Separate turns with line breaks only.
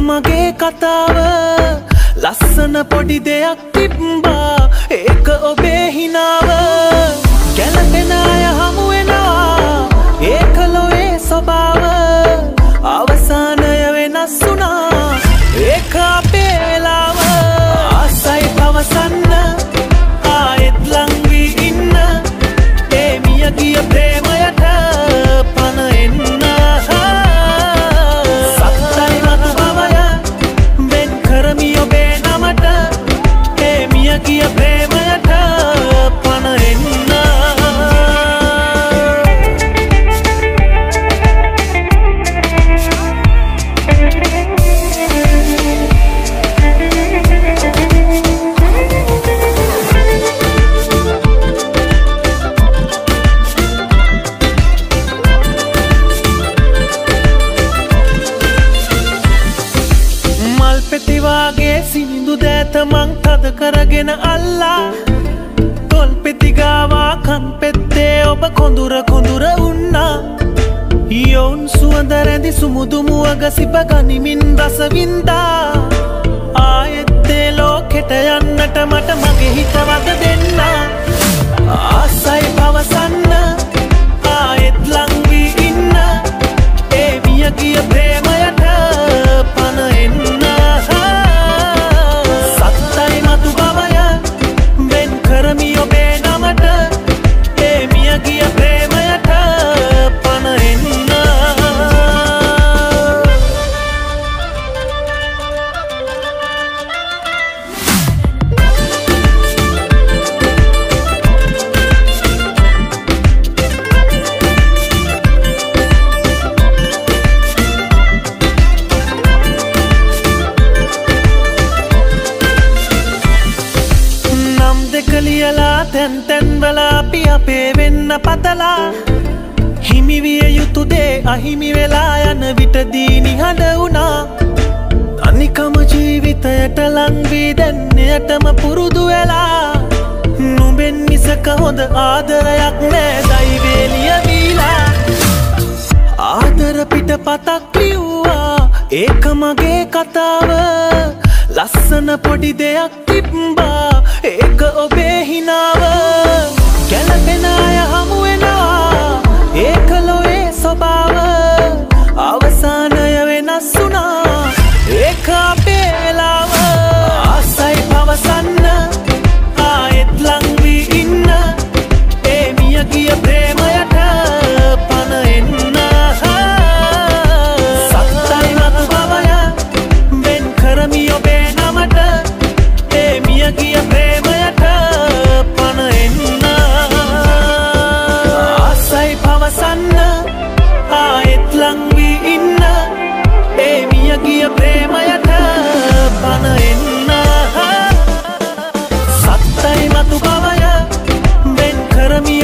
මගේ කතාව ලස්සන පොඩි දෙයක් තිබ්බා ඒක ඔබේ හිනාව ගැලපෙන අය හමු වෙනවා ඒක ලොවේ ස්වභාව අවසානය වෙනස් වුණා ඒක අපේ වෙලාව ආසයි පවසන්න ආයෙත් ලං වී ඉන්න ඒ මිය ගිය ප්‍රේමයට පණ එන්න සත්තයි මතු බවය වෙන් කරමි ඔබේ නමට ඒ මිය ගිය ප්‍රේමයට පණ එන්න සිනිඳු දෑත මං තද කරගෙන අල්ලා තොල් පෙති ගාවා කන් පෙත්තේ ඔබ කොඳුර කොඳුර උන්නා යොවුන් සුවඳ රැඳි සුමුදු මුවග සිප ගනිමින් රස වින්දා ආයෙත් ඒ ලෝකෙට යන්නට මට මගේ හිත වද දෙන්න ආසයි පවසන්න ආයෙත් ලං වී ඉන්න ඒ මිය ගිය ප්‍රේමයට පණ එන්න කරමි ඔබේ නමට ඒ මිය ගිය ප්‍රේමයට පණ එන්න ලියලා තැන් තැන්වල අපි අපේ වෙන්න පතලා හිමි විය යුතු දේ අහිමි වෙලා යන විටදී නිහඬ වුණා අනිකම ජීවිතයට ලං වී දැන් එයටම පුරුදු වෙලා නුඹෙන් මිසක හොඳ ආදරයක් නෑ දෛවේ ලියවිලා ආදර පිට පතක් ලිව්වා ඒක මගේ කතාව ලස්සන පොඩි දෙයක් තිබ්බා ඒක ඔබේ හිනාව ගැලපෙන අය හමු වෙනවා ඒක ලොවේ ස්වභාව අවසානය වෙනස් වුණා ඒක අපේ වෙලාව ආසයි පවසන්න ආයෙත් ලං වී ඉන්න ඒ මිය ගිය ප්‍රේමයට පණ එන්න සත්තයි මතු බවය වෙන් කරමි ඔබේ නමට ඒ මිය ගිය ප්‍රේමයට පණ එන්න ආසයි පවසන්න ආයෙත් ලං වී ඉන්න ඒ මිය ගිය ප්‍රේමයට පණ එන්න සත්තයි මතු බවය වෙන් කරමි